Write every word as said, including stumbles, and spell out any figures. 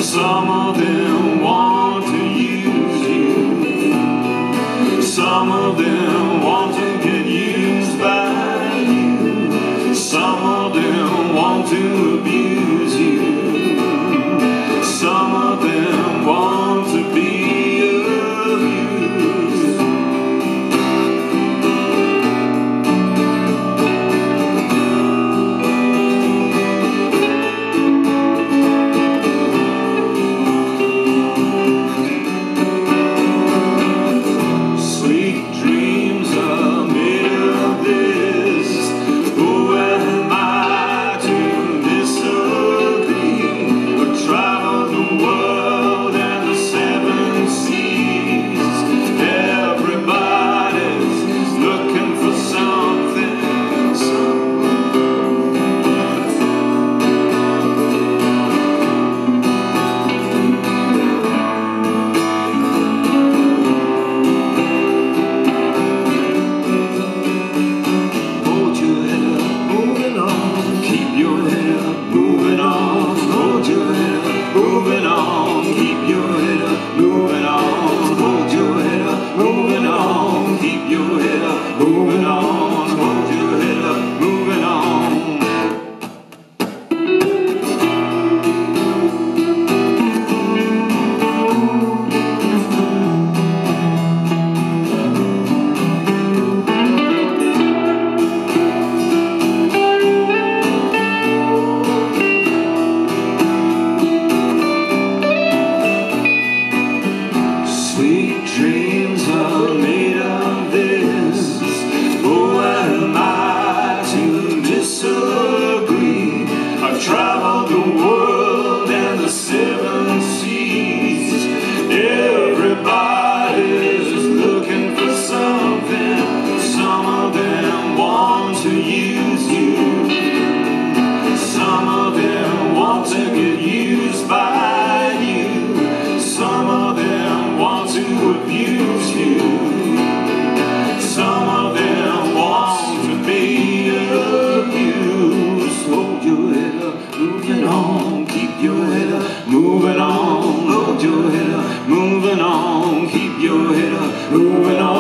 Some of them want to use you. Some of them want to get used by you. Some of them want to abuse you. Some of them want to be abused. Moving on, hold your head up, moving on, keep your head up, moving on.